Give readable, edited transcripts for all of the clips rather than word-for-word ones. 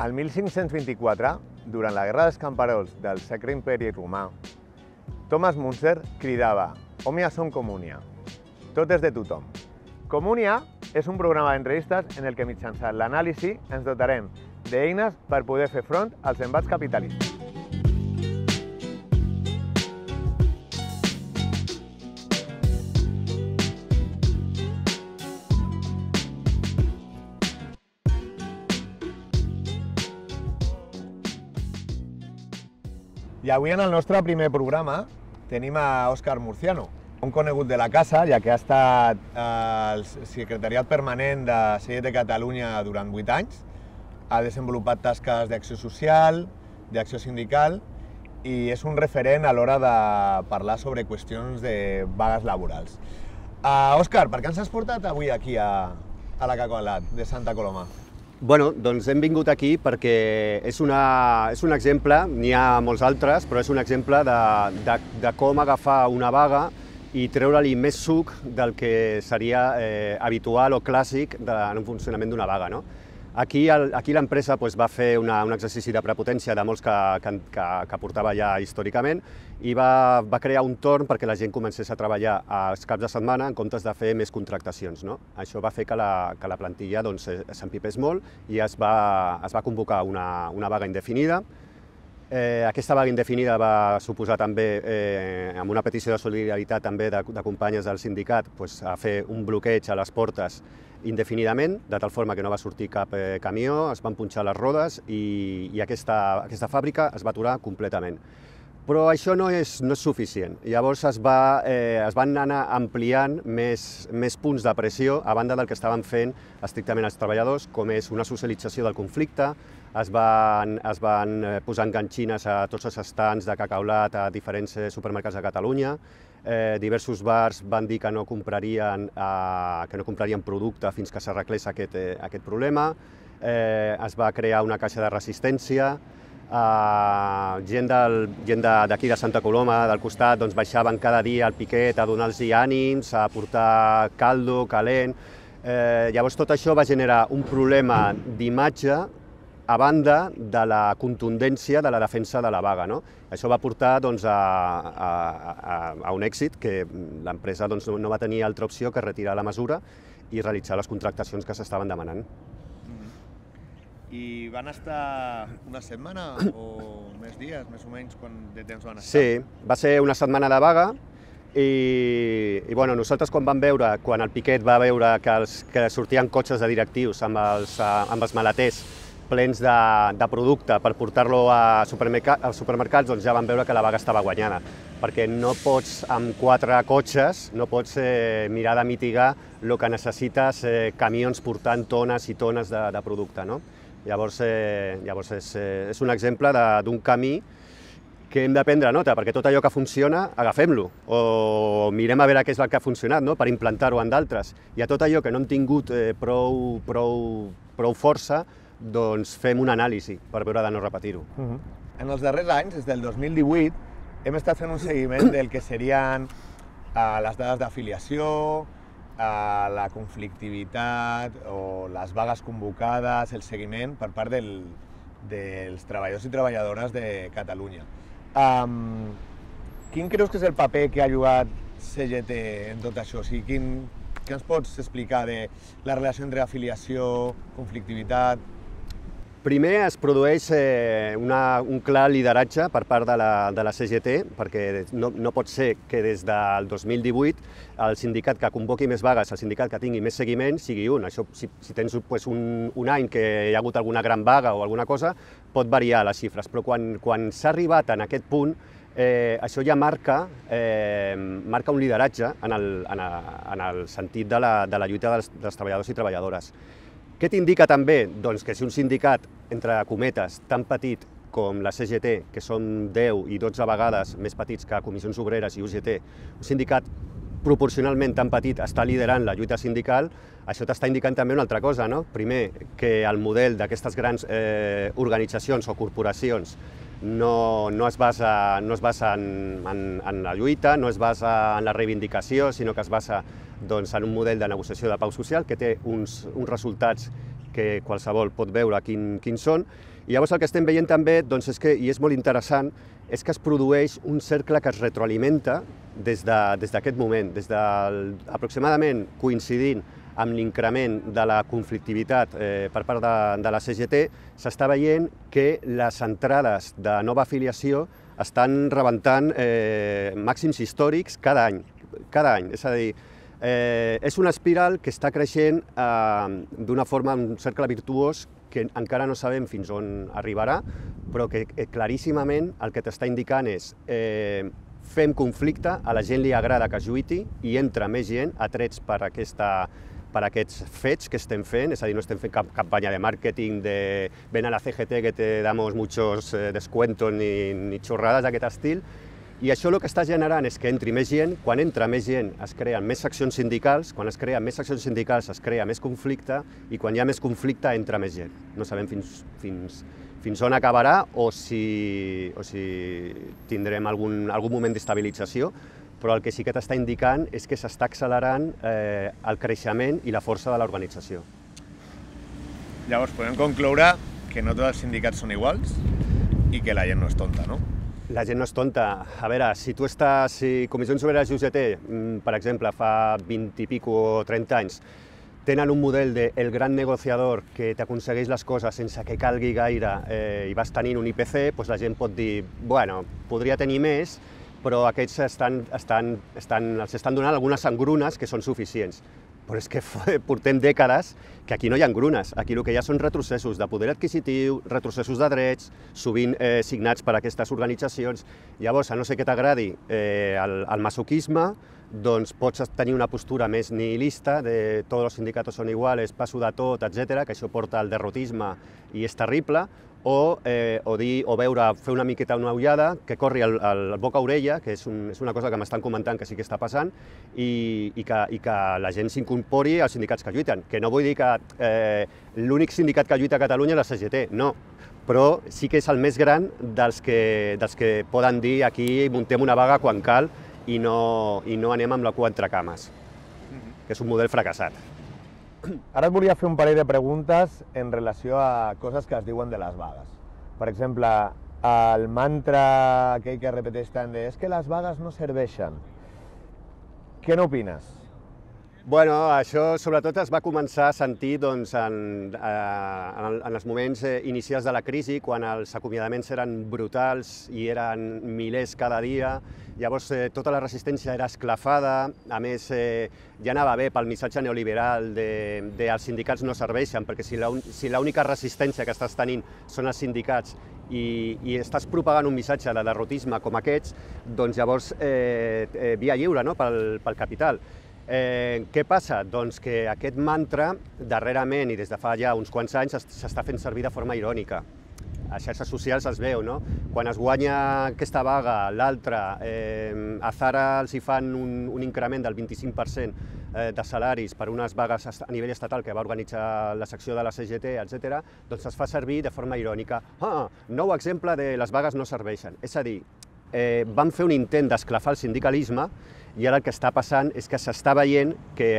Al 1524, durant la Guerra dels Camperols del Sacre Imperi Romà, Thomas Müntzer cridava «Omnia sum communia», tot és de tothom. Communia és un programa d'entrevistes en el que mitjançant l'anàlisi ens dotarem d'eines per poder fer front als embats capitalistes. I avui en el nostre primer programa tenim a Òscar Murciano, un conegut de la casa, ja que ha estat al secretariat permanent de CGT Catalunya durant 8 anys, ha desenvolupat tasques d'acció social, d'acció sindical i és un referent a l'hora de parlar sobre qüestions de vagues laborals. Òscar, per què ens has portat avui aquí a la Cacolat de Santa Coloma? Bueno, doncs hem vingut aquí perquè és un exemple, n'hi ha molts altres, però és un exemple de com agafar una vaga i treure-li més suc del que seria habitual o clàssic en un funcionament d'una vaga, no? Aquí l'empresa va fer un exercici de prepotència de molts que portava ja històricament i va crear un torn perquè la gent comencés a treballar als caps de setmana en comptes de fer més contractacions. Això va fer que la plantilla s'empipés molt i es va convocar una vaga indefinida. Aquesta vaga indefinida va suposar també, amb una petició de solidaritat també de companyes del sindicat, a fer un bloqueig a les portes indefinidament, de tal forma que no va sortir cap camió, es van punxar les rodes i aquesta fàbrica es va aturar completament. Però això no és suficient. Llavors es van anar ampliant més punts de pressió a banda del que estaven fent estrictament els treballadors, com és una socialització del conflicte, es van posar enganxines a tots els estants de cacaulat a diferents supermercats de Catalunya, diversos bars van dir que no comprarien producte fins que s'arreglés aquest problema, es va crear una caixa de resistència, gent d'aquí de Santa Coloma, del costat, baixaven cada dia al piquet a donar-los ànims, a portar caldo, calent. Llavors tot això va generar un problema d'imatge a banda de la contundència de la defensa de la vaga. Això va portar a un èxit que l'empresa no va tenir altra opció que retirar la mesura i realitzar les contractacions que s'estaven demanant. I van estar una setmana o més dies, més o menys, quant de temps van estar? Sí, va ser una setmana de vaga i nosaltres quan el Piquet va veure que sortien cotxes de directius amb els maleters plens de producte per portar-lo als supermercats, doncs ja van veure que la vaga estava guanyada, perquè no pots, amb 4 cotxes, no pots mirar de mitigar el que necessites camions portant tones i tones de producte. Llavors és un exemple d'un camí que hem de prendre nota, perquè tot allò que funciona, agafem-lo, o mirem a veure què és el que ha funcionat per implantar-ho en d'altres. I a tot allò que no hem tingut prou força, doncs fem una anàlisi per veure de no repetir-ho. En els darrers anys, des del 2018, hem estat fent un seguiment del que serien les dades d'afiliació, la conflictivitat o les vagues convocades, el seguiment per part dels treballadors i treballadores de Catalunya. Quin creus que és el paper que ha jugat CGT en tot això? Què ens pots explicar de la relació entre afiliació, conflictivitat? Primer es produeix un clar lideratge per part de la CGT, perquè no pot ser que des del 2018 el sindicat que convoqui més vagues, el sindicat que tingui més seguiment, sigui un. Això, si tens un any que hi ha hagut alguna gran vaga o alguna cosa, pot variar les xifres, però quan s'ha arribat en aquest punt, això ja marca un lideratge en el sentit de la lluita dels treballadors i treballadores. Què t'indica també? Doncs que si un sindicat, entre cometes, tan petit com la CGT, que són 10 i 12 vegades més petits que Comissions Obreres i UGT, un sindicat proporcionalment tan petit està liderant la lluita sindical, això t'està indicant també una altra cosa, no? Primer, que el model d'aquestes grans organitzacions o corporacions no es basa en la lluita, no es basa en la reivindicació, sinó que es basa en un model de negociació de pau social que té uns resultats que qualsevol pot veure quins són. I llavors el que estem veient també, doncs, i és molt interessant, és que es produeix un cercle que es retroalimenta des d'aquest moment, aproximadament coincidint amb l'increment de la conflictivitat per part de la CGT, s'està veient que les entrades de nova afiliació estan rebentant màxims històrics cada any. És a dir, és una espiral que està creixent d'una forma, un cercle virtuós que encara no sabem fins on arribarà, però que claríssimament el que t'està indicant és fem conflicte, a la gent li agrada que es lluiti i entra més gent atrets per aquests fets que estem fent, és a dir, no estem fent cap campanya de màrqueting de ven a la CGT que te damos muchos descuentos ni xorrades d'aquest estil, i això el que està generant és que entri més gent, quan entra més gent es creen més seccions sindicals, quan es creen més seccions sindicals es crea més conflicte i quan hi ha més conflicte entra més gent. No sabem fins on acabarà o si tindrem algun moment d'estabilització, però el que sí que t'està indicant és que s'està accelerant el creixement i la força de l'organització. Llavors podem concloure que no tots els sindicats són iguals i que la gent no és tonta, no? La gent no és tonta. A veure, si Comissions Obreres i UGT, per exemple, fa 20 i pico o 30 anys, tenen un model de el gran negociador que t'aconsegueix les coses sense que calgui gaire i vas tenint un IPC, doncs la gent pot dir, bueno, podria tenir més, però aquests els estan donant algunes engrunes que són suficients. Però és que portem dècades que aquí no hi ha engrunes, aquí el que hi ha són retrocessos de poder adquisitiu, retrocessos de drets, sovint signats per aquestes organitzacions. Llavors, a no ser que t'agradi el masoquisme, doncs pots tenir una postura més nihilista de tots els sindicats són iguals, passo de tot, etc., que això porta al derrotisme i és terrible, o fer una miqueta una ullada, que corri el boca a orella, que és una cosa que m'estan comentant que sí que està passant, i que la gent s'incorpori als sindicats que lluiten. Que no vull dir que l'únic sindicat que lluita a Catalunya és la CGT, no, però sí que és el més gran dels que poden dir aquí muntem una vaga quan cal i no anem amb la cua entre cames, que és un model fracassat. Ara et volia fer un parell de preguntes en relació a coses que es diuen de les vagues. Per exemple, el mantra aquell que repeteix tant de és que les vagues no serveixen. Què n'opines? Bueno, això sobretot es va començar a sentir en els moments inicials de la crisi, quan els acomiadaments eren brutals i eren milers cada dia. Llavors tota la resistència era esclafada, a més ja anava bé pel missatge neoliberal de els sindicats no serveixen, perquè si l'única resistència que estàs tenint són els sindicats i estàs propagant un missatge de derrotisme com aquests, doncs llavors via lliure pel capital. Què passa? Doncs que aquest mantra, darrerament i des de fa ja uns quants anys, s'està fent servir de forma irònica. A xarxes socials es veu, no? Quan es guanya aquesta vaga, l'altra, a Zara els hi fan un increment del 25% de salaris per unes vagues a nivell estatal que va organitzar la secció de la CGT, etc., doncs es fa servir de forma irònica. Nou exemple de les vagues no serveixen. És a dir, van fer un intent d'esclafar el sindicalisme i ara el que està passant és que s'està veient que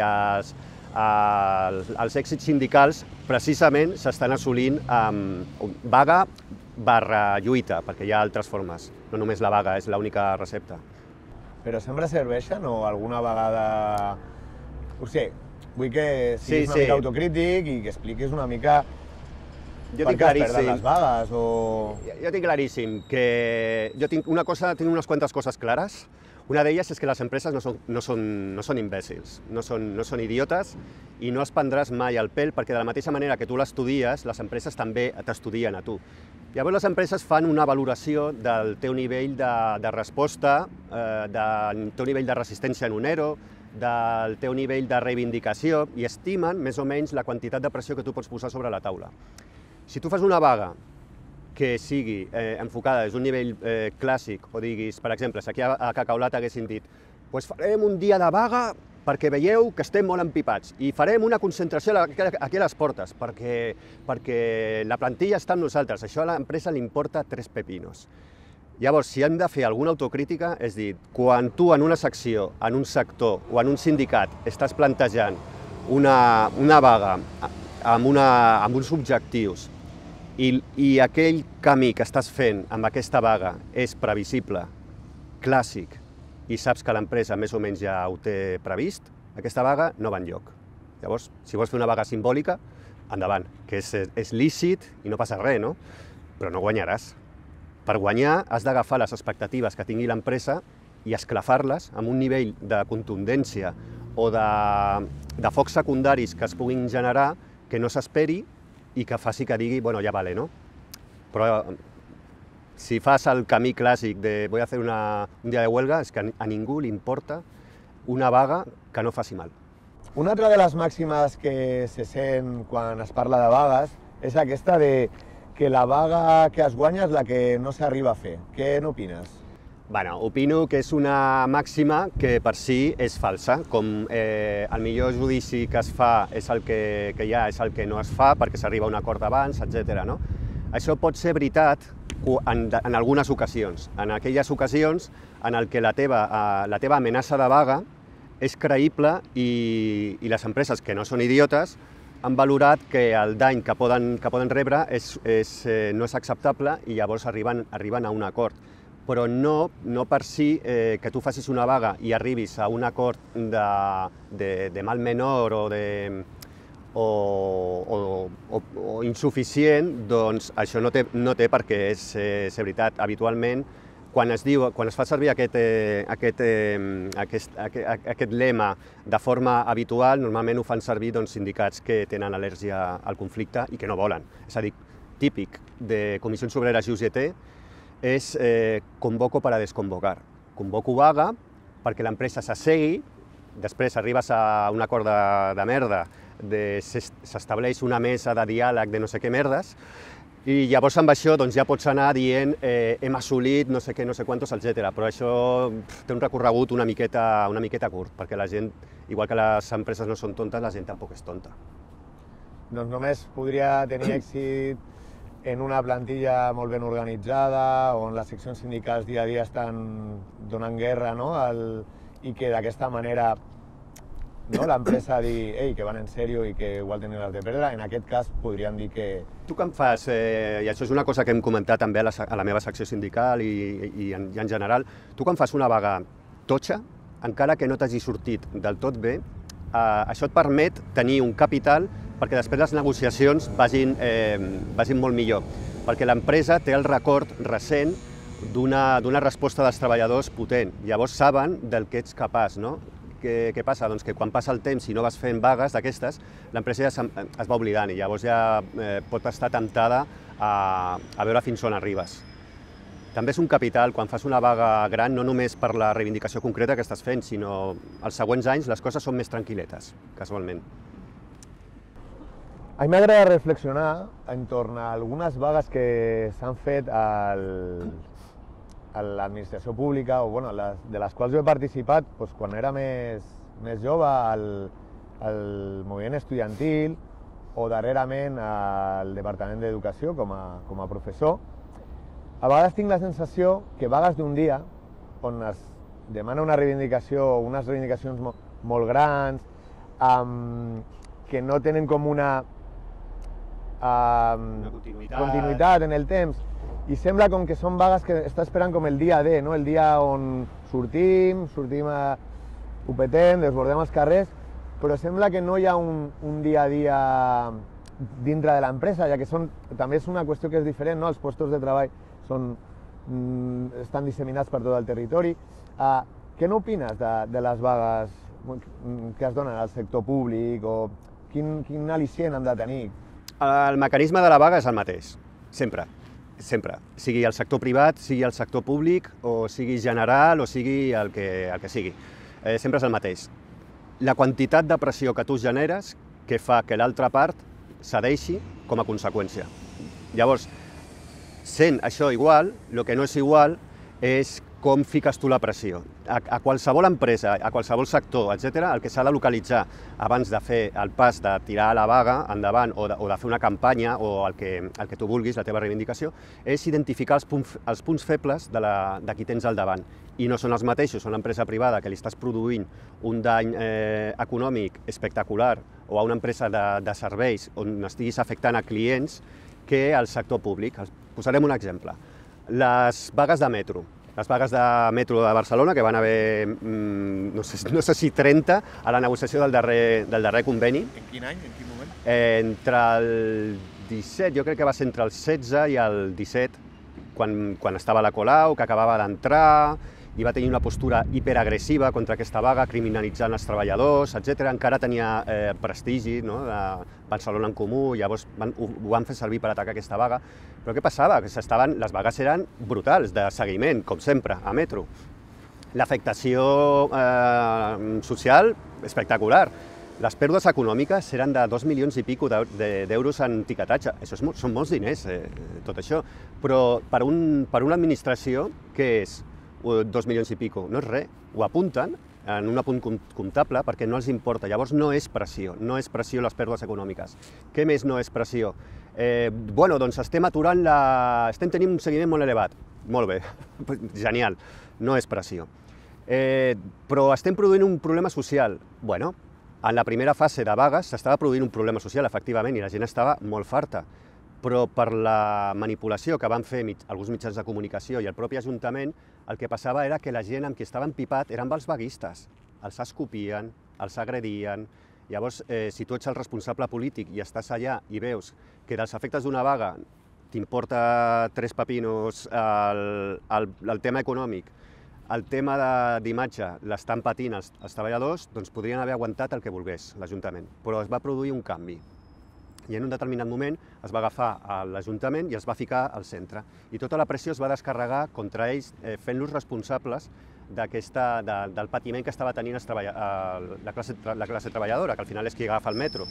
els èxits sindicals precisament s'estan assolint amb vaga barra lluita, perquè hi ha altres formes, no només la vaga és l'única recepta. Però sempre serveixen o alguna vegada... O sigui, vull que siguis una mica autocrític i que expliquis una mica per què has perdut les vagues o... Jo tinc claríssim que tinc unes quantes coses clares. Una d'elles és que les empreses no són imbècils, no són idiotes i no es prendràs mai el pèl perquè de la mateixa manera que tu l'estudies, les empreses també t'estudien a tu. Llavors les empreses fan una valoració del teu nivell de resposta, del teu nivell de resistència en un ERO, del teu nivell de reivindicació i estimen més o menys la quantitat de pressió que tu pots posar sobre la taula. Si tu fas una vaga que sigui enfocada des d'un nivell clàssic, o diguis, per exemple, si aquí a Cacaulat haguessin dit farem un dia de vaga perquè veieu que estem molt empipats i farem una concentració aquí a les portes perquè la plantilla està amb nosaltres, això a l'empresa li importa 3 pepinos. Llavors, si hem de fer alguna autocrítica, és dir, quan tu en una secció, en un sector o en un sindicat estàs plantejant una vaga amb uns objectius i aquell camí que estàs fent amb aquesta vaga és previsible, clàssic, i saps que l'empresa més o menys ja ho té previst, aquesta vaga no va enlloc. Llavors, si vols fer una vaga simbòlica, endavant, que és lícit i no passa res, no? Però no guanyaràs. Per guanyar has d'agafar les expectatives que tingui l'empresa i esclafar-les amb un nivell de contundència o de focs secundaris que es puguin generar que no s'esperi i que faci que digui, bueno, ja vale, no? Però si fas el camí clàssic de voy a hacer un dia de huelga, és que a ningú li importa una vaga que no faci mal. Una altra de les màximes que se sent quan es parla de vagues és aquesta de que la vaga que es guanya és la que no s'arriba a fer. Què n'opines? Bueno, opino que és una màxima que per si és falsa, com el millor judici que es fa és el que hi ha, és el que no es fa perquè s'arriba a un acord abans, etc. No? Això pot ser veritat en algunes ocasions, en aquelles ocasions en què la teva amenaça de vaga és creïble i les empreses que no són idiotes han valorat que el dany que poden rebre no és acceptable i llavors arriben a un acord. Però no per si que tu facis una vaga i arribis a un acord de mal menor o insuficient, doncs això no té per què ser veritat. Habitualment, quan es fa servir aquest lema de forma habitual, normalment ho fan servir sindicats que tenen al·lèrgia al conflicte i que no volen. És a dir, típic de Comissions Obreres i UGT és convoco para desconvocar. Convoco vaga perquè l'empresa s'assegui, després arribes a un acord de merda, s'estableix una mesa de diàleg de no sé què merdes, i llavors amb això ja pots anar dient hem assolit no sé què, no sé quantos, etc. Però això té un recorregut una miqueta curt, perquè la gent, igual que les empreses no són tontes, la gent tampoc és tonta. Doncs només podria tenir èxit en una plantilla molt ben organitzada, on les seccions sindicals dia a dia estan donant guerra, no? I que d'aquesta manera l'empresa digui que van en sèrio i que igual tenen les de perdre. En aquest cas podríem dir que... Tu què em fas, i això és una cosa que hem comentat també a la meva secció sindical i en general, tu quan fas una vaga totxa, encara que no t'hagi sortit del tot bé, això et permet tenir un capital perquè després les negociacions vagin molt millor, perquè l'empresa té el record recent d'una resposta dels treballadors potent. Llavors saben del que ets capaç, no? Què passa? Doncs que quan passa el temps i no vas fent vagues d'aquestes, l'empresa ja es va oblidant i llavors ja pot estar temptada a veure fins on arribes. També és un capital, quan fas una vaga gran, no només per la reivindicació concreta que estàs fent, sinó els següents anys les coses són més tranquil·letes, casualment. A mi m'agrada reflexionar entorn a algunes vagues que s'han fet a l'administració pública, o de les quals jo he participat quan era més jove al moviment estudiantil o darrerament al Departament d'Educació com a professor. A vegades tinc la sensació que vagues d'un dia, on es demana una reivindicació, unes reivindicacions molt grans, que no tenen com una continuïtat en el temps, i sembla com que són vagues que està esperant com el dia D, no? El dia on sortim ho petem, desbordem els carrers, però sembla que no hi ha un dia a dia dintre de l'empresa, ja que també és una qüestió que és diferent, no? Els llocs de treball estan disseminats per tot el territori. Què n'opines de les vagues que es donen al sector públic, o quin al·licient han de tenir? El mecanisme de la vaga és el mateix, sempre. Sempre, sigui el sector privat, sigui el sector públic, o sigui general, o sigui el que sigui. Sempre és el mateix. La quantitat de pressió que tu generes que fa que l'altra part cedeixi com a conseqüència. Llavors, sent això igual, el que no és igual és com fiques tu la pressió. A qualsevol empresa, a qualsevol sector, etc., el que s'ha de localitzar abans de fer el pas de tirar la vaga endavant o de fer una campanya o el que tu vulguis, la teva reivindicació, és identificar els punts febles de qui tens al davant. I no són els mateixos, són l'empresa privada que li estàs produint un dany econòmic espectacular o a una empresa de serveis on estiguis afectant a clients que al sector públic. Posarem un exemple. Les vagues de metro. Les vagues de metro de Barcelona, que van haver, no sé si 30, a la negociació del darrer conveni. En quin any? En quin moment? Entre el 17, jo crec que va ser entre el 16 i el 17, quan estava la Colau, que acabava d'entrar, i va tenir una postura hiperagressiva contra aquesta vaga, criminalitzant els treballadors, etc. Encara tenia prestigi, no?, de Barcelona en Comú, llavors ho van fer servir per atacar aquesta vaga. Però què passava? Que les vagues eren brutals, de seguiment, com sempre, a metro. L'afectació social, espectacular. Les pèrdues econòmiques eren de 2 milions i pico d'euros en tiquetatge. Això són molts diners, tot això. Però per una administració, què és 2 milions i pico? No és res. Ho apunten en un apunt comptable perquè no els importa. Llavors no és pressió les pèrdues econòmiques. Què més no és pressió? Doncs estem tenint un seguiment molt elevat. Molt bé, genial, no és pressió. Però estem produint un problema social. Bueno, en la primera fase de vagues s'estava produint un problema social, efectivament, i la gent estava molt farta. Però per la manipulació que van fer alguns mitjans de comunicació i el propi Ajuntament, el que passava era que la gent amb qui estava empipat eren els vaguistes. Els escopien, els agredien. Llavors, si tu ets el responsable polític i estàs allà i veus que dels efectes d'una vaga t'importa 3 pepinos el tema econòmic, el tema d'imatge l'estan patint els treballadors, doncs podrien haver aguantat el que volgués l'Ajuntament. Però es va produir un canvi. I en un determinat moment es va agafar l'Ajuntament i es va ficar al centre. I tota la pressió es va descarregar contra ells, fent-los responsables del patiment que estava tenint la classe treballadora, que al final és qui agafa el metro.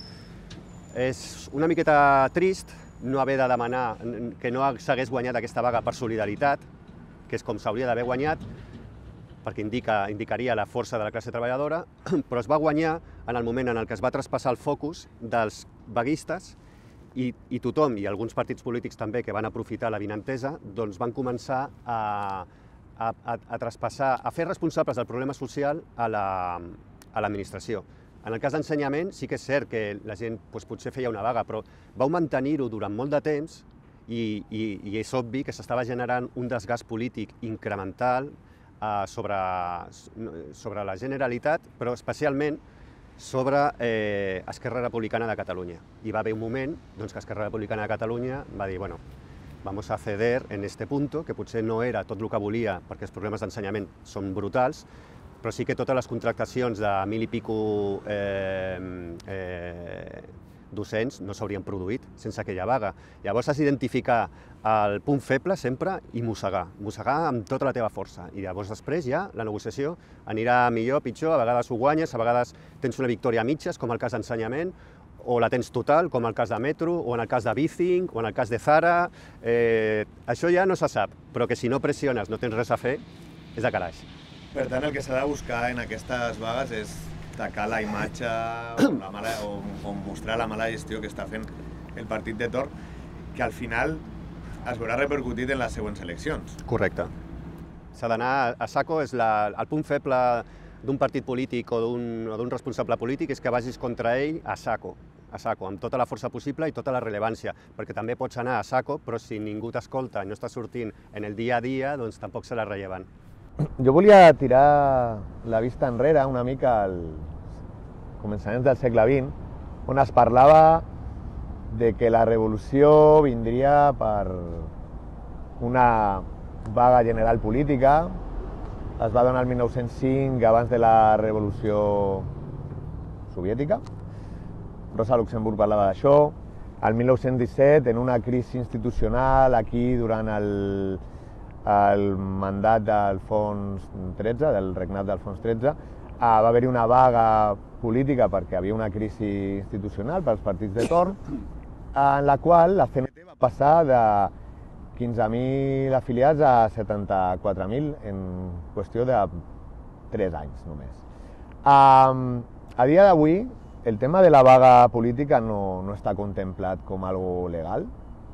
És una miqueta trist no haver de demanar que no s'hagués guanyat aquesta vaga per solidaritat, que és com s'hauria d'haver guanyat, perquè indicaria la força de la classe treballadora, però es va guanyar en el moment en el que es va traspassar el focus dels vaguistes i tothom, i alguns partits polítics també que van aprofitar l'avinentesa, doncs van començar a traspassar, a fer responsables del problema social a l'administració. En el cas d'ensenyament sí que és cert que la gent potser feia una vaga, però vau mantenir-ho durant molt de temps i és obvi que s'estava generant un desgast polític incremental sobre la Generalitat, però especialment sobre Esquerra Republicana de Catalunya. I va haver un moment que Esquerra Republicana de Catalunya va dir, bueno, vamos a ceder en este punto, que potser no era tot el que volia, perquè els problemes d'ensenyament són brutals, però sí que totes les contractacions de 1.000 i pico docents no s'haurien produït sense aquella vaga. Llavors has d'identificar el punt feble sempre i mossegar amb tota la teva força. I llavors després ja la negociació anirà millor, pitjor, a vegades ho guanyes, a vegades tens una victòria a mitges, com el cas d'ensenyament, o la tens total, com el cas de Metro, o en el cas de Bicing, o en el cas de Zara. Això ja no se sap, però que si no pressiones, no tens res a fer, és de calaix. Per tant, el que s'ha de buscar en aquestes vagues és tacar la imatge o mostrar la mala gestió que està fent el partit de torn, que al final es veurà repercutit en les següents eleccions. Correcte. S'ha d'anar a saco, el punt feble d'un partit polític o d'un responsable polític és que vagis contra ell a saco, amb tota la força possible i tota la rellevància, perquè també pots anar a saco, però si ningú t'escolta i no està sortint en el dia a dia, doncs tampoc serà rellevant. Jo volia tirar la vista enrere una mica als començaments del segle XX, on es parlava de que la revolució vindria per una vaga general política. Es va donar el 1905, abans de la revolució soviètica. Rosa Luxemburg parlava d'això. El 1917, en una crisi institucional, aquí durant el mandat d'Alfons XIII, del regnat d'Alfons XIII, va haver-hi una vaga política perquè hi havia una crisi institucional pels partits de torn, en la qual la CNT va passar de 15.000 afiliats a 74.000 en qüestió de 3 anys només. A dia d'avui, el tema de la vaga política no està contemplat com algo legal,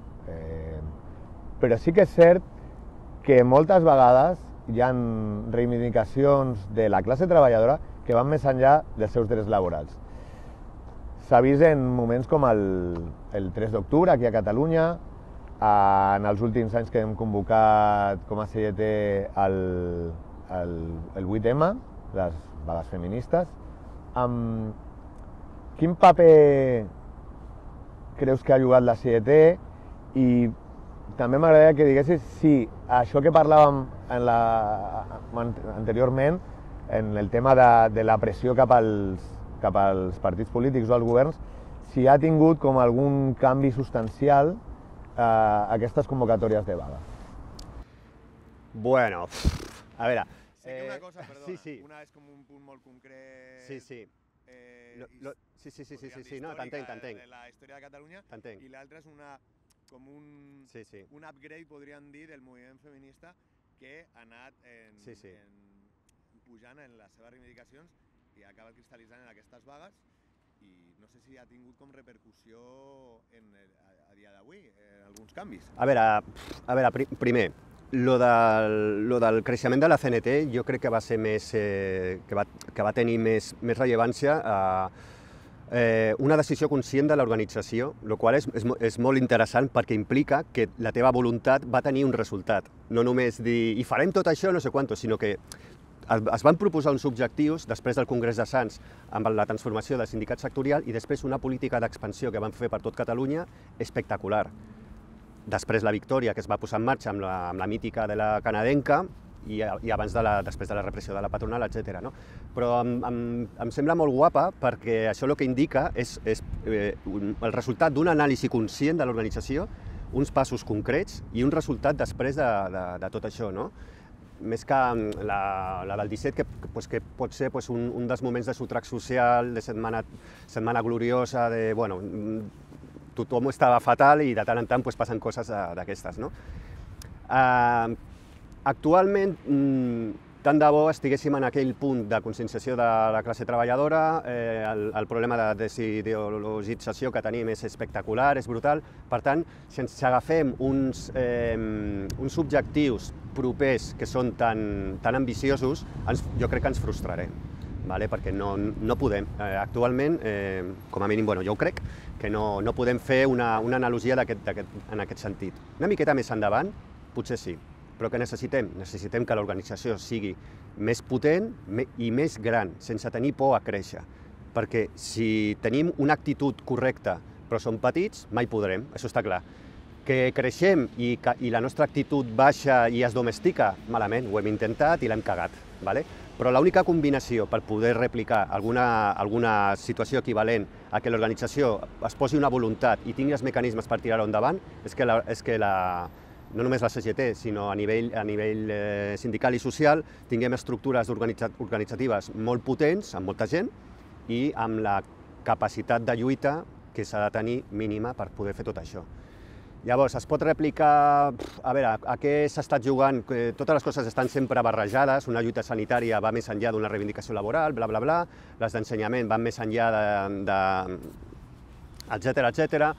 però sí que és cert que moltes vegades hi ha reivindicacions de la classe treballadora que van més enllà dels seus drets laborals. S'ha vist en moments com el 3 d'octubre aquí a Catalunya, en els últims anys que hem convocat com a CGT el 8M, les vagues feministes. Quin paper creus que ha jugat la CGT? I també m'agradaria que diguessis si això que parlàvem anteriorment, en el tema de la pressió cap als partits polítics o als governs, si ha tingut com algun canvi substancial aquestes convocatòries de vaga. Bueno, a veure... Sé que una cosa, perdona, sí. una és com un punt molt concret... Sí. Sí, no, t'entenc. De la història de Catalunya, i l'altra és com un upgrade, podríem dir, del moviment feminista que ha anat pujant en les seves reivindicacions i ha acabat cristal·litzant en aquestes vagues, i no sé si ha tingut com repercussió a dia d'avui, alguns canvis. A veure, primer, lo del creixement de la CNT jo crec que va ser més, que va tenir més rellevància una decisió conscient de l'organització, el qual és molt interessant perquè implica que la teva voluntat va tenir un resultat. No només dir, i farem tot això, no sé quantos, sinó que es van proposar uns objectius després del Congrés de Sants amb la transformació del sindicat sectorial i després una política d'expansió que van fer per tot Catalunya espectacular. Després la victòria que es va posar en marxa amb la mítica de la canadenca i abans després de la repressió de la patronal, etc. Però em sembla molt guapa perquè això el que indica és el resultat d'un anàlisi conscient de l'organització, uns passos concrets i un resultat després de tot això. Més que la del 17, que pot ser un dels moments de sotrac social, de setmana gloriosa, de, bueno, tothom estava fatal i de tant en tant passen coses d'aquestes. Actualment, tant de bo estiguéssim en aquell punt de conscienciació de la classe treballadora, el problema de desideologització que tenim és espectacular, és brutal. Per tant, si ens agafem uns objectius propers que són tan ambiciosos, jo crec que ens frustrarem, perquè no podem. Actualment, com a mínim, jo ho crec, que no podem fer una analogia en aquest sentit. Una miqueta més endavant, potser sí. Però què necessitem? Necessitem que l'organització sigui més potent i més gran, sense tenir por a créixer. Perquè si tenim una actitud correcta però som petits, mai podrem, això està clar. Que creixem i la nostra actitud baixa i es domestica, malament, ho hem intentat i l'hem cagat. Però l'única combinació per poder replicar alguna situació equivalent a que l'organització es posi una voluntat i tingui els mecanismes per tirar-ho endavant és que no només la CGT, sinó a nivell sindical i social, tinguem estructures organitzatives molt potents, amb molta gent, i amb la capacitat de lluita que s'ha de tenir mínima per poder fer tot això. Llavors, es pot replicar, a veure, a què s'ha estat jugant, totes les coses estan sempre barrejades, una lluita sanitària va més enllà d'una reivindicació laboral, bla, bla, bla, les d'ensenyament van més enllà etcètera.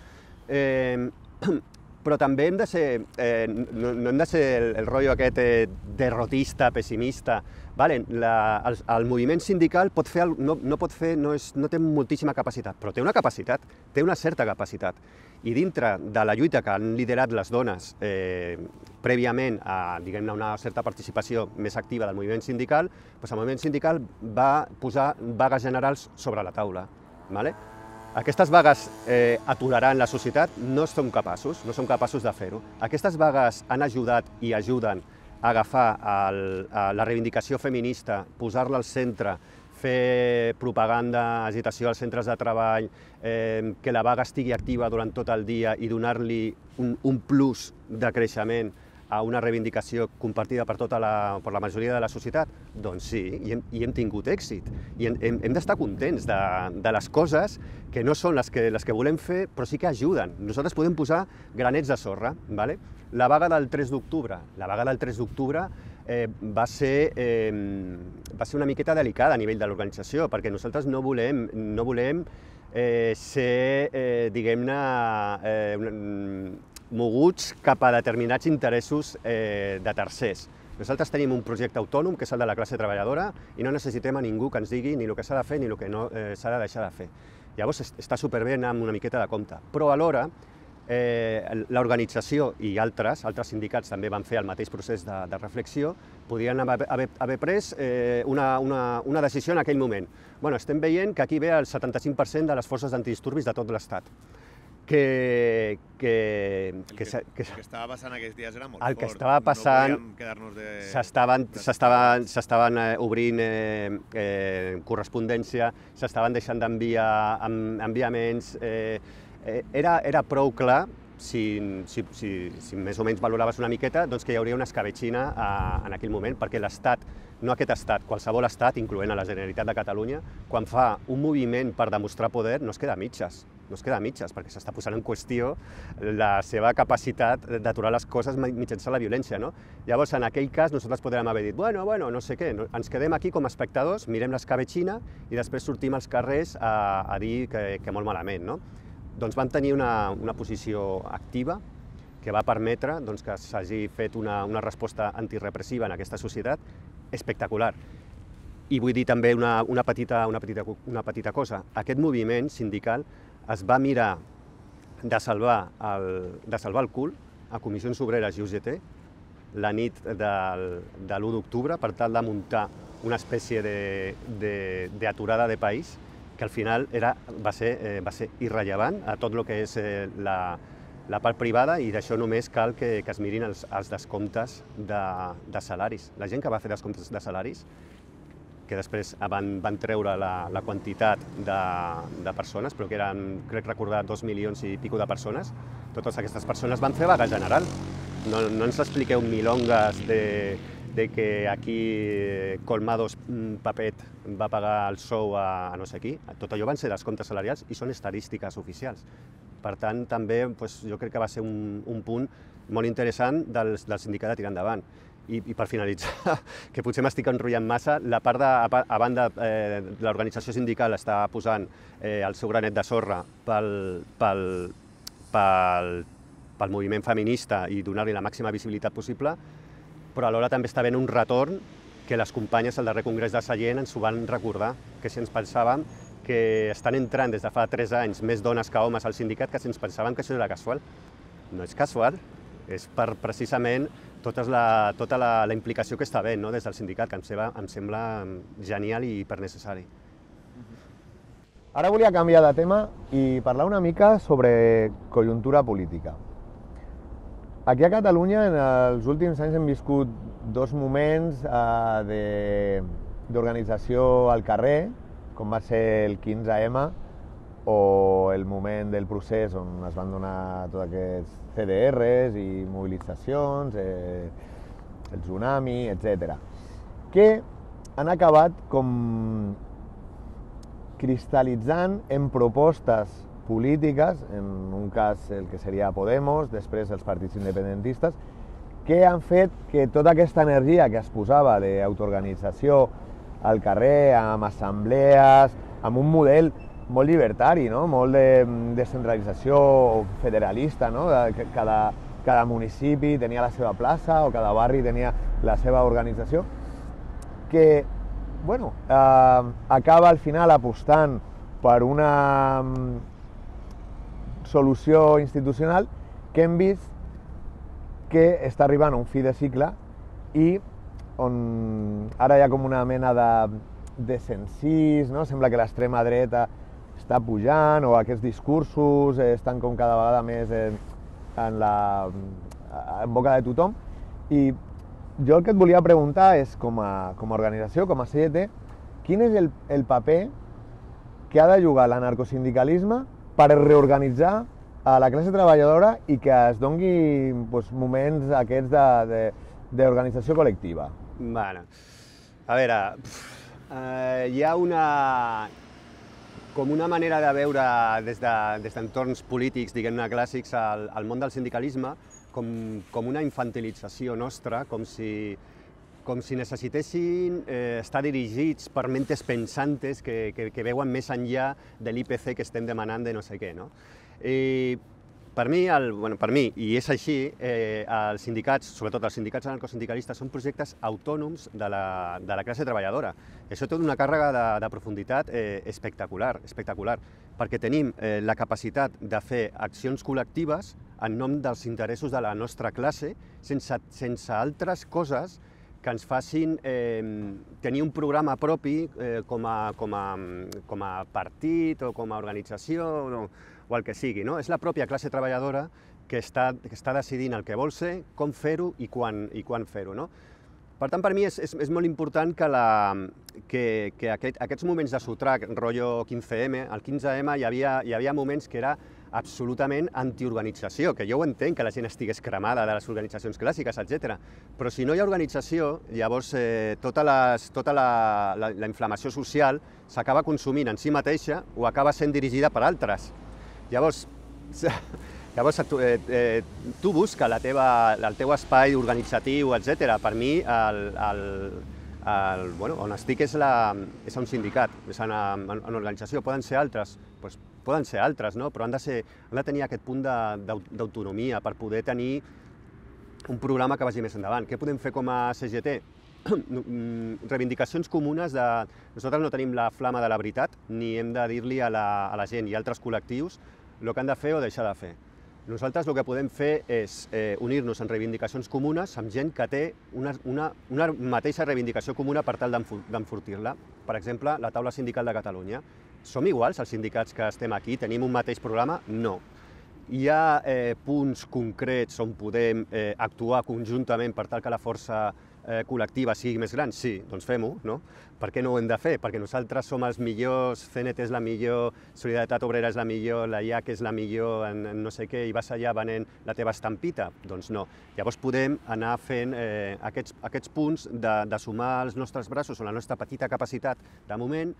Però també hem de ser, no hem de ser el rotllo aquest derrotista, pessimista. El moviment sindical no té moltíssima capacitat, però té una capacitat, té una certa capacitat. I dintre de la lluita que han liderat les dones prèviament a una certa participació més activa del moviment sindical, el moviment sindical va posar vagues generals sobre la taula. Aquestes vagues aturaran la societat? No som capaços de fer-ho. Aquestes vagues han ajudat i ajuden a agafar la reivindicació feminista, posar-la al centre, fer propaganda, agitació als centres de treball, que la vaga estigui activa durant tot el dia i donar-li un plus de creixement a una reivindicació compartida per per la majoria de la societat? Doncs sí, i hem tingut èxit. I hem d'estar contents de les coses que no són les que volem fer, però sí que ajuden. Nosaltres podem posar granets de sorra. ¿Vale? La vaga del 3 d'octubre. La vaga del 3 d'octubre va ser una miqueta delicada a nivell de l'organització, perquè nosaltres no volem ser, diguem-ne, moguts cap a determinats interessos de tercers. Nosaltres tenim un projecte autònom, que és el de la classe treballadora, i no necessitem a ningú que ens digui ni el que s'ha de fer ni el que no s'ha de deixar de fer. Llavors està superbé anar amb una miqueta de compte. Però alhora, l'organització i altres sindicats també van fer el mateix procés de reflexió, podien haver pres una decisió en aquell moment. Bueno, estem veient que aquí ve el 75% de les forces antidisturbis de tot l'Estat. El que estava passant aquests dies era molt fort. El que estava passant, no podíem quedar-nos s'estaven obrint correspondència, s'estaven deixant d'enviar enviaments. Era prou clar, si més o menys valoraves una miqueta, doncs que hi hauria una escabetxina en aquell moment, perquè l'Estat, no aquest estat, qualsevol estat, incloent a la Generalitat de Catalunya, quan fa un moviment per demostrar poder, no es queda a mitges, perquè s'està posant en qüestió la seva capacitat d'aturar les coses mitjançant la violència. Llavors, en aquell cas, nosaltres podríem haver dit, bueno, no sé què, ens quedem aquí com a espectadors, mirem l'escabetxina i després sortim als carrers a dir que molt malament. Doncs vam tenir una posició activa que va permetre que s'hagi fet una resposta antirepressiva en aquesta societat espectacular. I vull dir també una petita cosa. Aquest moviment sindical es va mirar de salvar el cul a Comissions Obreres i UGT la nit de l'1 d'octubre per tal de muntar una espècie d'aturada de país que al final va ser irrellevant a tot el que és la part privada, i d'això només cal que es mirin els descomptes de salaris. La gent que va fer descomptes de salaris, que després van treure la quantitat de persones, però que eren, crec recordar, 2 milions i pico de persones, totes aquestes persones van fer vaga general. No ens expliqueu milongas de que aquí Colmados Papet va pagar el sou a no sé qui. Tot allò van ser descomptes salarials i són estadístiques oficials. Per tant, també jo crec que va ser un punt molt interessant del sindicat de tirar endavant. I per finalitzar, que potser m'estic enrotllant massa, a banda l'organització sindical està posant el seu granet de sorra pel moviment feminista i donar-li la màxima visibilitat possible, però alhora també està havent un retorn que les companyes al darrer congrés de Sallent ens ho van recordar, que si ens pensàvem que estan entrant des de fa 3 anys més dones que homes al sindicat, que si ens pensàvem que això era casual. No és casual, és per precisament tota la implicació que està havent des del sindicat, que em sembla genial i hipernecessari. Ara volia canviar de tema i parlar una mica sobre conjuntura política. Aquí a Catalunya, en els últims anys hem viscut 2 moments d'organització al carrer, com va ser el 15M o el moment del procés on es van donar tots aquests CDRs i mobilitzacions, el tsunami, etc. Que han acabat com cristal·litzant en propostes polítiques, en un cas el que seria Podemos, després els partits independentistes, que han fet que tota aquesta energia que es posava d'autoorganització al carrer, amb assemblees, amb un model molt llibertari, molt de descentralització federalista, cada municipi tenia la seva plaça o cada barri tenia la seva organització, que acaba al final apostant per una solució institucional que hem vist que està arribant a un fi de cicle i on ara hi ha com una mena de censís, sembla que l'extrema dreta està pujant o aquests discursos estan com cada vegada més en boca de tothom. I jo el que et volia preguntar és, com a organització, com a CGT, quin és el paper que ha de jugar l'anarcosindicalisme per reorganitzar a la classe treballadora i que es dongui moments aquests d'organització col·lectiva? Bueno, a veure, hi ha com una manera de veure des d'entorns polítics, diguem-ne clàssics, el món del sindicalisme com una infantilització nostra, com si necessitessin estar dirigits per mentes pensantes que veuen més enllà de l'IPC que estem demanant de no sé què. No? Per mi, i és així, els sindicats, sobretot els sindicats anarcosindicalistes, són projectes autònoms de la classe treballadora. Això té una càrrega de profunditat espectacular, perquè tenim la capacitat de fer accions col·lectives en nom dels interessos de la nostra classe, sense altres coses que ens facin tenir un programa propi com a partit o com a organització o el que sigui. És la pròpia classe treballadora que està decidint el que vol ser, com fer-ho i quan fer-ho. Per tant, per mi és molt important que aquests moments de sotrac, rotllo 15M, al 15M hi havia moments que era absolutament antiorganització, que jo ho entenc, que la gent estigués cremada de les organitzacions clàssiques, etc. Però si no hi ha organització, llavors tota la inflamació social s'acaba consumint en si mateixa o acaba sent dirigida per altres. Llavors tu busca el teu espai organitzatiu, etc. Per mi, on estic és a un sindicat, és a una organització. Poden ser altres, poden ser altres, però han de tenir aquest punt d'autonomia per poder tenir un programa que vagi més endavant. Què podem fer com a CGT? Reivindicacions comunes de... Nosaltres no tenim la flama de la veritat, ni hem de dir-li a la gent i a altres col·lectius el que han de fer o deixar de fer. Nosaltres el que podem fer és unir-nos en reivindicacions comunes amb gent que té una mateixa reivindicació comuna per tal d'enfortir-la. Per exemple, la taula sindical de Catalunya. Som iguals els sindicats que estem aquí? Tenim un mateix programa? No. Hi ha punts concrets on podem actuar conjuntament per tal que la força col·lectiva sigui més gran? Sí, doncs fem-ho, no? Per què no ho hem de fer? Perquè nosaltres som els millors, CNT és la millor, Solidaritat Obrera és la millor, la IAC és la millor en no sé què, i vas allà venent la teva estampita? Doncs no. Llavors podem anar fent aquests punts de sumar els nostres braços o la nostra petita capacitat de moment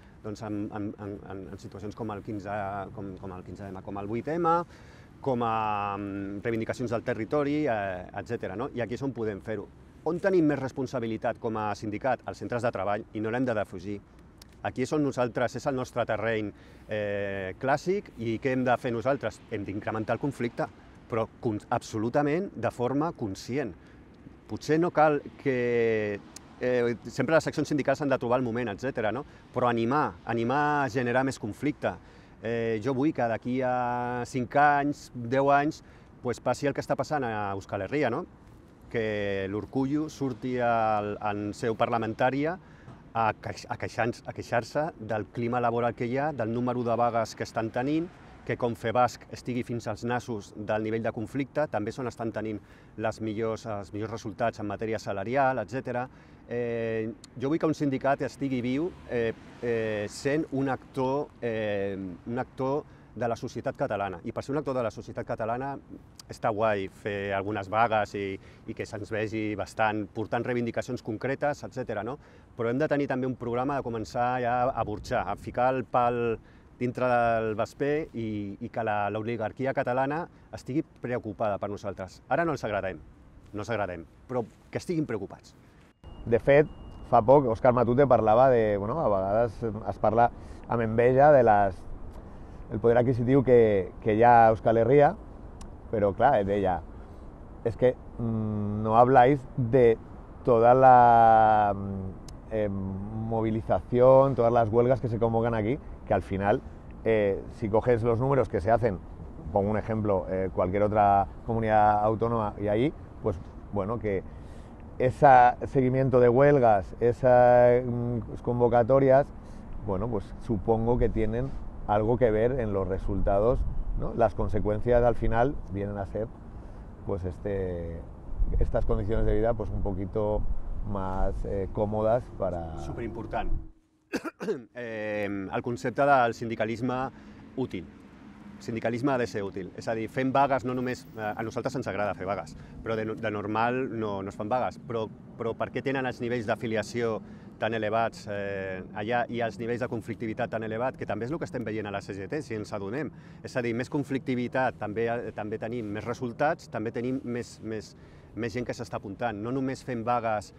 en situacions com el 15M, com el 8M, com a reivindicacions del territori, etc. I aquí és on podem fer-ho. On tenim més responsabilitat com a sindicat? Als centres de treball, i no l'hem de defugir. Aquí és on nosaltres, és el nostre terreny clàssic, i què hem de fer nosaltres? Hem d'incrementar el conflicte, però absolutament de forma conscient. Potser no cal que... Sempre les seccions sindicals han de trobar el moment, etc. Però animar a generar més conflicte. Jo vull que d'aquí a 5 anys, 10 anys, passi el que està passant a Euskal Herria, que l'Urkullu surti en seu parlamentària a queixar-se del clima laboral que hi ha, del número de vagues que estan tenint, que Confebasc estigui fins als nassos del nivell de conflicte, també estan tenint els millors resultats en matèria salarial, etc. Jo vull que un sindicat estigui viu sent un actor de la societat catalana. I per ser un actor de la societat catalana està guai fer algunes vagues i que se'ns vegi bastant portant reivindicacions concretes, etc. Però hem de tenir també un programa de començar ja a burxar, a ficar el pal dintre del vesper i que l'oligarquia catalana estigui preocupada per nosaltres. Ara no els agradem, però que estiguin preocupats. De fet, fa poc Òscar Matute parlava de... A vegades es parla amb enveja el poder adquisitiu que hi ha a Euskal Herria, però clar, deia, es que no habláis de toda la movilización, todas las huelgas que se convocan aquí, que al final, si coges los números que se hacen, pongo un ejemplo, cualquier otra comunidad autónoma y ahí, pues bueno, que ese seguimiento de huelgas, esas convocatorias, bueno, pues supongo que tienen algo que ver en los resultados, ¿no? Las consecuencias al final vienen a ser pues estas condiciones de vida pues un poquito más cómodas para... Superimportant. El concepte del sindicalisme útil. sindicalisme ha de ser útil. És a dir, fem vagues no només... A nosaltres ens agrada fer vagues, però de normal no es fan vagues. Però per què tenen els nivells d'afiliació tan elevats allà i els nivells de conflictivitat tan elevats, que també és el que estem veient a la CGT, si ens adonem. És a dir, més conflictivitat, també tenim més resultats, també tenim més gent que s'està apuntant. No només fem vagues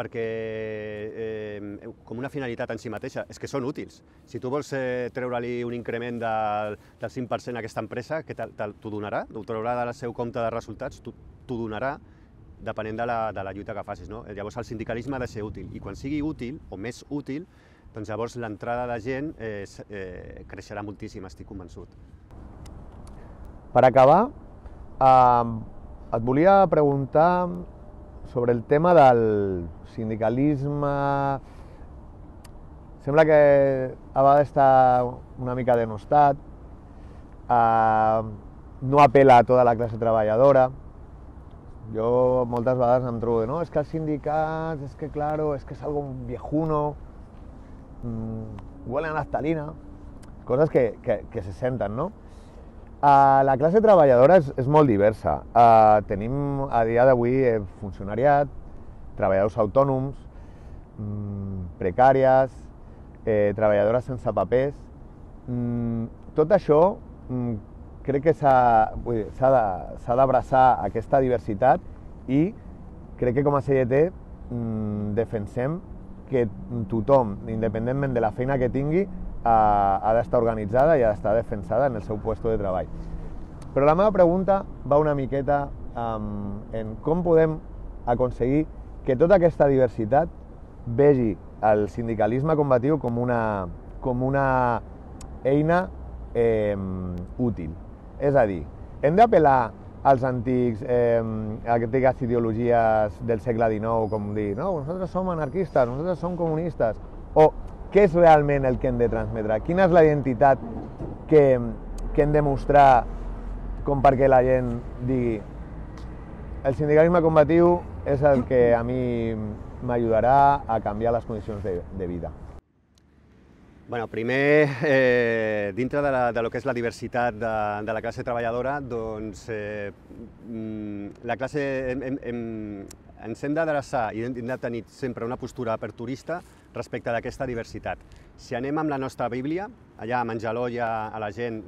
perquè com una finalitat en si mateixa, és que són útils. Si tu vols treure-li un increment del 5% a aquesta empresa, t'ho donarà, t'ho traurà del seu compte de resultats, t'ho donarà depenent de la lluita que facis. Llavors el sindicalisme ha de ser útil, i quan sigui útil, o més útil, doncs llavors l'entrada de gent creixerà moltíssim, estic convençut. Per acabar, et volia preguntar sobre el tema del sindicalisme. Sembla que a vegades està una mica denostat, no apela a tota la classe treballadora. Jo moltes vegades em trobo no, és que els sindicats, és que claro, és que és algo viejuno, huele a naftalina, coses que se senten, no? La classe treballadora és molt diversa. Tenim a dia d'avui funcionariat, treballadors autònoms, precàries, treballadores sense papers. Tot això crec que s'ha d'abraçar aquesta diversitat, i crec que com a CGT defensem que tothom, independentment de la feina que tingui, ha d'estar organitzada i ha d'estar defensada en el seu lloc de treball. Però la meva pregunta va una miqueta en com podem aconseguir que tota aquesta diversitat vegi el sindicalisme combatiu com una eina útil. És a dir, hem d'apel·lar als antigues ideologies del segle XIX, com dir, no, nosaltres som anarquistes, nosaltres som comunistes, o què és realment el que hem de transmetre? Quina és la identitat que hem de mostrar com perquè la gent digui el sindicalisme combatiu és el que a mi m'ajudarà a canviar les condicions de vida? Bueno, primer, dintre de lo que és la diversitat de la classe treballadora, doncs la classe ens hem d'adreçar i hem de tenir sempre una postura aperturista respecte d'aquesta diversitat. Si anem amb la nostra Bíblia, allà a menjar-lo ja a la gent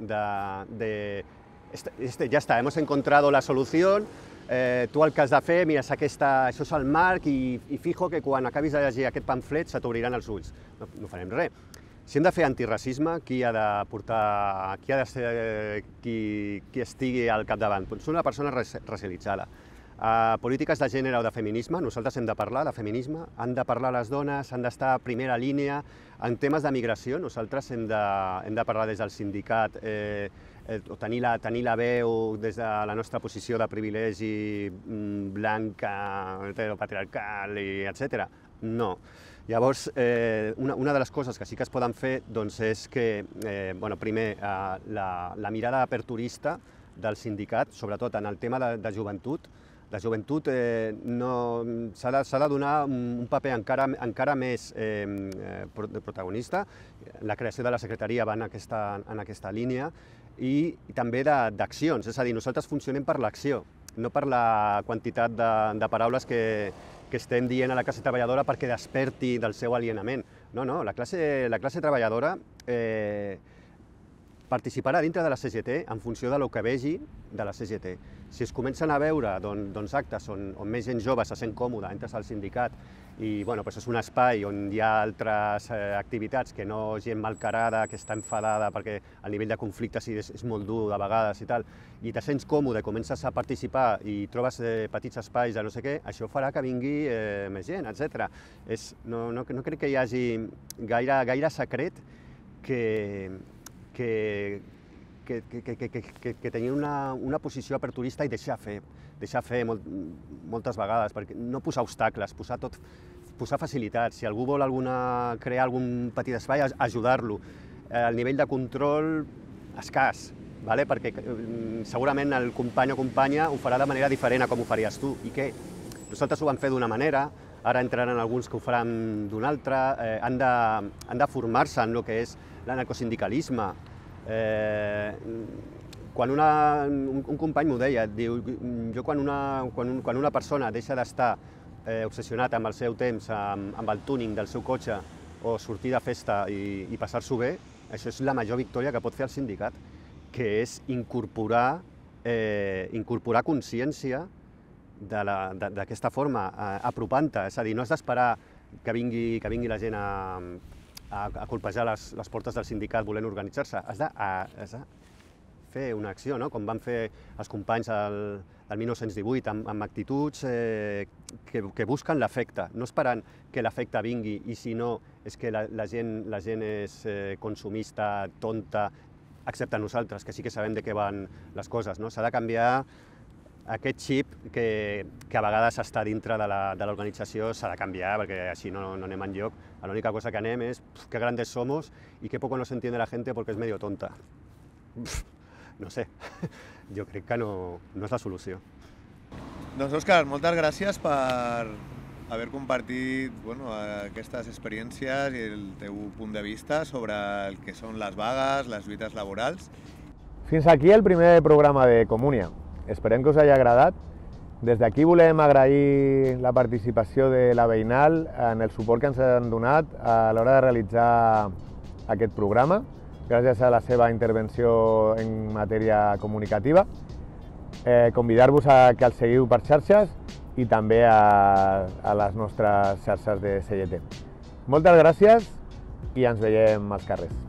ja està, hemos encontrado la solució, tu el que has de fer, mira, això és el marc i fijo que quan acabis de llegir aquest pamflet se t'obriran els ulls. No farem res. Si hem de fer antiracisme, qui ha de ser qui estigui al capdavant? Doncs una persona racialitzada. Polítiques de gènere o de feminisme, nosaltres hem de parlar de feminisme, han de parlar les dones, han d'estar a primera línia. En temes de migració, nosaltres hem de parlar des del sindicat, o tenir la veu des de la nostra posició de privilegi blanca, heteropatriarcal, etc. No. Llavors, una de les coses que sí que es poden fer és que, primer, la mirada aperturista del sindicat, sobretot en el tema de joventut. La joventut s'ha de donar un paper encara més protagonista. La creació de la secretaria va en aquesta línia, i també d'accions, és a dir, nosaltres funcionem per l'acció, no per la quantitat de paraules que estem dient a la classe treballadora perquè desperti del seu alienament. No, la classe treballadora participarà dintre de la CGT en funció del que vegi de la CGT. Si es comencen a veure actes on més gent jove se sent còmoda, entres al sindicat i és un espai on hi ha altres activitats que no gent malcarada, que està enfadada perquè el nivell de conflicte és molt dur de vegades i tal, i te sents còmode, comences a participar i trobes petits espais de no sé què, això farà que vingui més gent, etc. No crec que hi hagi gaire secret que tenir una posició aperturista i deixar fer moltes vegades, perquè no posar obstacles, posar facilitats. Si algú vol crear algun petit espai, ajudar-lo. El nivell de control escàs, perquè segurament el company o companya ho farà de manera diferent a com ho faries tu. I què? Nosaltres ho vam fer d'una manera, ara entraran alguns que ho faran d'una altra, han de formar-se en el que és l'anarcosindicalisme. Quan un company m'ho deia, diu, jo quan una persona deixa d'estar obsessionat amb el seu temps, amb el tuning del seu cotxe, o sortir de festa i passar-s'ho bé, això és la major victòria que pot fer el sindicat, que és incorporar consciència d'aquesta forma, apropant-te. És a dir, no has d'esperar que vingui la gent a colpejar les portes del sindicat volent organitzar-se. Has de fer una acció, no? Com van fer els companys el 1918, amb actituds que busquen l'efecte, no esperant que l'efecte vingui, i si no és que la gent és consumista, tonta, excepte nosaltres, que sí que sabem de què van les coses. S'ha de canviar aquest xip que a vegades està dintre de l'organització, s'ha de canviar, perquè així no anem enlloc. L'única cosa que anem és que grandes somos y que poco nos entiende la gente porque es medio tonta. No sé, jo crec que no és la solució. Doncs Òscar, moltes gràcies per haver compartit aquestes experiències i el teu punt de vista sobre el que són les vagues, les lluites laborals. Fins aquí el primer programa de Comunia. Esperem que us hagi agradat. Des d'aquí volem agrair la participació de la Veïnal en el suport que ens han donat a l'hora de realitzar aquest programa, gràcies a la seva intervenció en matèria comunicativa. Convidar-vos a que els seguiu per xarxes i també a les nostres xarxes de CGT. Moltes gràcies i ens veiem als carrers.